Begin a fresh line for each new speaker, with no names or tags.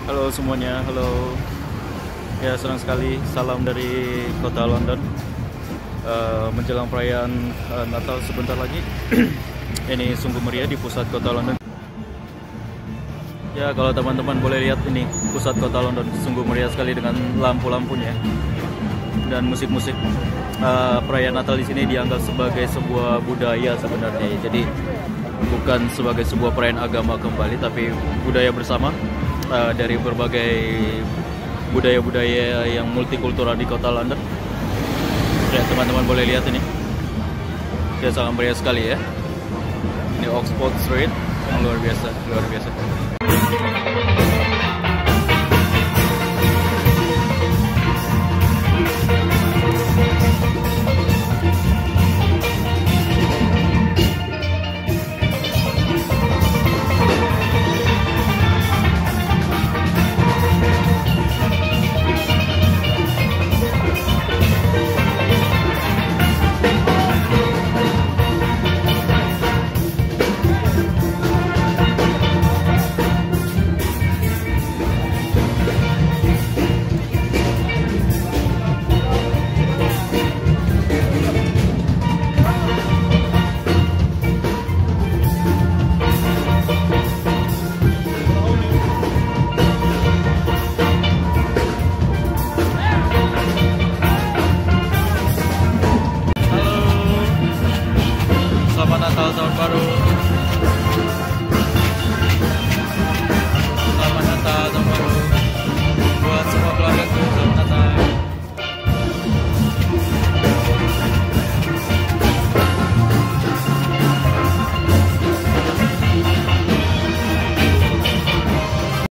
Halo semuanya, halo. Ya, senang sekali. Salam dari kota London. Menjelang perayaan Natal sebentar lagi. Ini sungguh meriah di pusat kota London. Ya, kalau teman-teman boleh lihat ini pusat kota London, sungguh meriah sekali dengan lampu-lampunya dan musik-musik. Perayaan Natal di sini dianggap sebagai sebuah budaya sebenarnya. Jadi bukan sebagai sebuah perayaan agama kembali, tapi budaya bersama dari berbagai budaya-budaya yang multikultural di kota London. Ya, teman-teman boleh lihat ini. Ya, sangat meriah sekali ya. Ini Oxford Street, yang luar biasa, luar biasa.